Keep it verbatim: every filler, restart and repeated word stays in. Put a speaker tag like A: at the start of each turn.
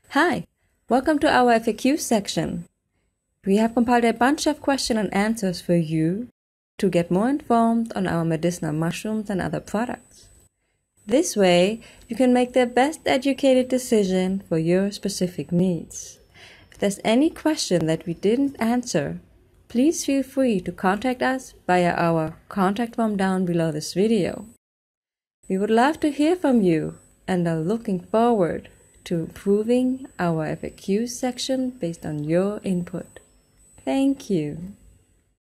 A: Hi, welcome to our F A Q section. We have compiled a bunch of questions and answers for you to get more informed on our medicinal mushrooms and other products. This way, you can make the best educated decision for your specific needs. If there's any question that we didn't answer, please feel free to contact us via our contact form down below this video. We would love to hear from you and are looking forward to improving our F A Q section based on your input. Thank you.